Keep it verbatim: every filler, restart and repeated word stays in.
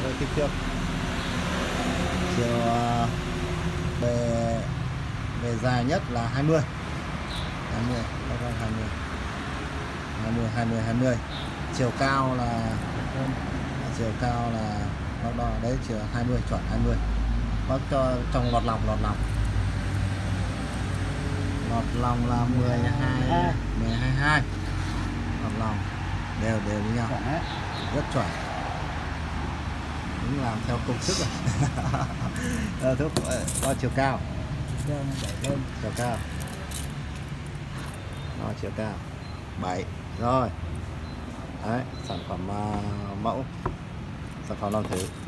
với kích thước. Chiều uh, bề bề dài nhất là hai mươi hai mươi hai mươi hai mươi hai mươi hai mươi. Chiều cao là chiều cao là nó đo đấy, chiều hai mươi, chuẩn hai mươi. Bác cho trong lọt lòng lọt lòng lọt lòng là mười hai mười hai hai, lọt lòng đều đều với nhau, rất chuẩn. Đúng làm theo công thức rồi. Thuốc đo chiều cao, chiều cao đo chiều cao bảy rồi. Đấy, sản phẩm uh, mẫu, sản phẩm làm thử.